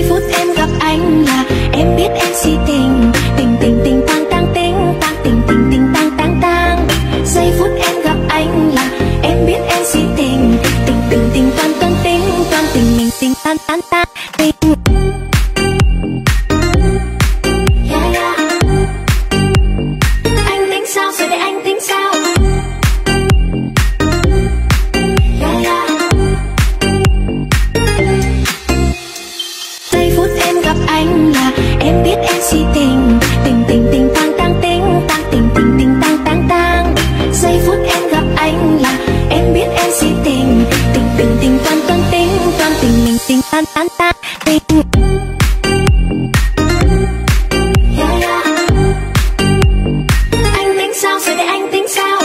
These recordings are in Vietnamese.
Giây phút em gặp anh là em biết em si tình, tình tình tình tang tang tình tang tình tình tình tang tang tang. Giây phút em gặp anh là em biết em si tình, tình tình tình toan toan tình toan tình mình tình tan tan tan tình. Anh tính sao rồi để anh tính sao? Giây phút em gặp anh là em biết em si tình, tình tình tình tang tang tình tang tình tình tình tang tang tang. Giây phút em gặp anh là em biết em si tình, tình tình tình toan toan tình mình tình tan tan tan tình. Anh tính sao rồi để anh tính sao?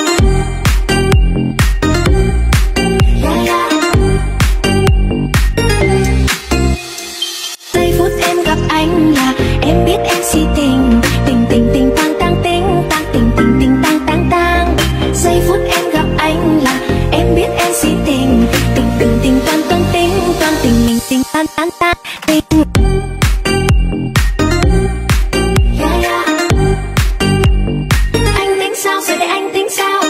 Giây phút em gặp anh là em biết em si tình, tình tình tình tang tang tình tang tình tình tình tang tang tang. Giây phút em gặp anh là em biết em si tình, tình tình tình toan tình mình tình tan tan tan tình. Anh tính sao rồi để anh tính sao?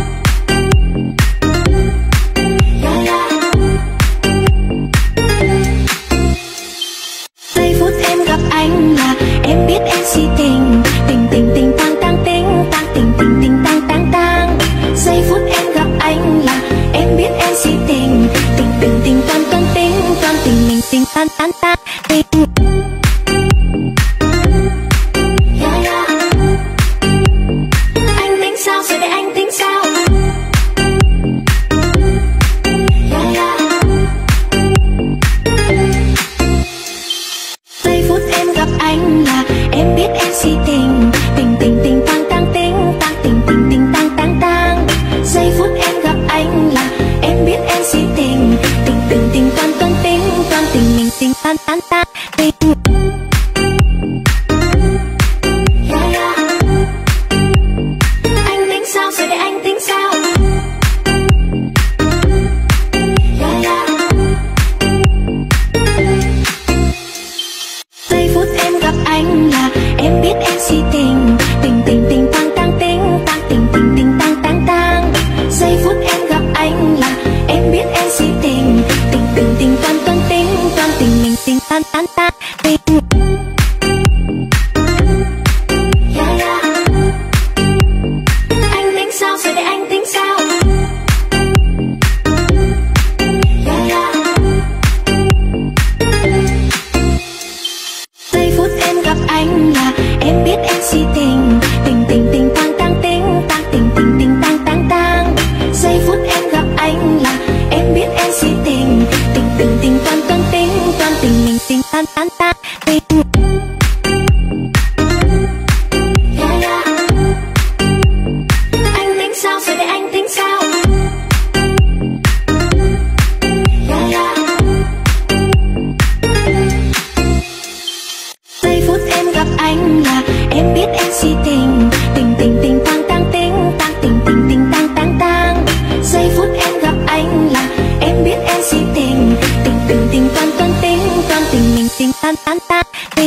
Giây phút em gặp anh là em biết em si tình, tình tình tình tang tang tình tang tình tình tình tang tang tang. Giây phút em gặp anh là em biết em si tình, tình tình tình toan tình mình tình tan tan tan tình. Anh tính sao rồi để anh tính sao? Giây phút em gặp anh là em biết em si tình, tình tình tình tang tang tình tang tình tình tình tang tang tang. Giây phút em gặp anh là em biết em si tình, tình tình tình toan tình mình tình tan tan tan tình. Anh tính sao rồi để anh tính sao? Giây phút em gặp anh là em biết em si tình, tình tình tình tang tang tình tang tình tình tình tang tang tang. Giây phút em gặp anh là em biết em si tình, tình tình tình toan tình mình tình tan tan tan tình. Anh tính sao rồi để anh tính sao? Giây phút em gặp anh là em biết em si tình, tình tình tình tang tang tình tang tình tình tình tang tang tang. Giây phút em gặp anh là em biết em si tình, tình tình tình toan tình mình tình tan tan tan tình. Anh tính sao rồi để anh tính sao? Giây phút em gặp anh là em biết em si tình, tình tình tình tang tang tình tang tình tình tình tang tang tang. Giây phút em gặp anh là em biết em si tình, tình tình tình toan tình mình tình tan tan tan tình.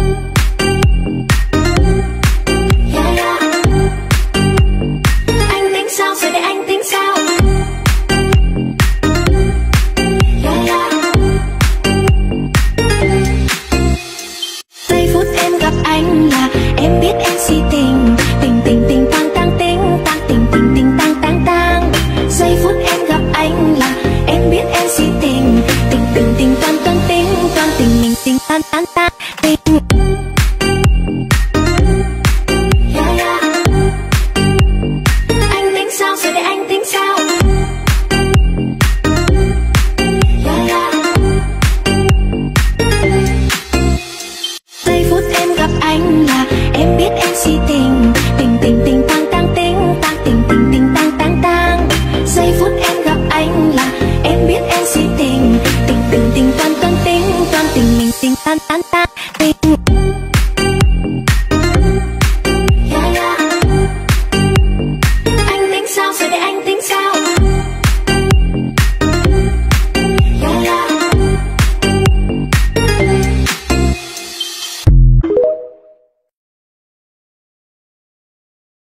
Anh tính sao rồi để anh tính sao? Giây phút em gặp anh là em biết em si tình, tình tình tình tang tang tình tang tình tình tình tang tang tang. Giây phút em gặp anh là em biết em si tình, tình tình tình toan tình mình tình tan